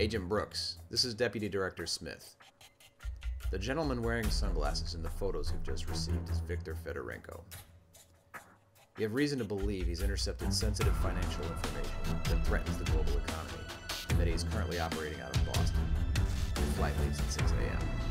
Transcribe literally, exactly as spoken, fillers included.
Agent Brooks, this is Deputy Director Smith. The gentleman wearing sunglasses in the photos you've just received is Viktor Federenko. You have reason to believe he's intercepted sensitive financial information that threatens the global economy, and that he is currently operating out of Boston. Your flight leaves at six A M